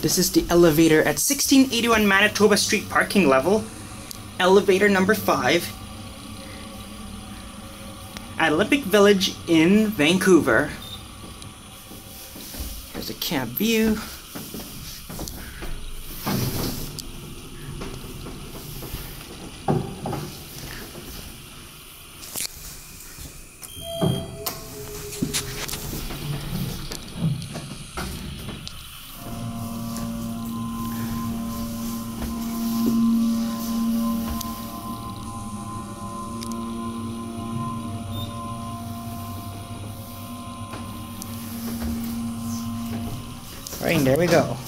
This is the elevator at 1681 Manitoba Street parking level. Elevator number 5 at Olympic Village in Vancouver. Here's a cab view. Alright, there we go.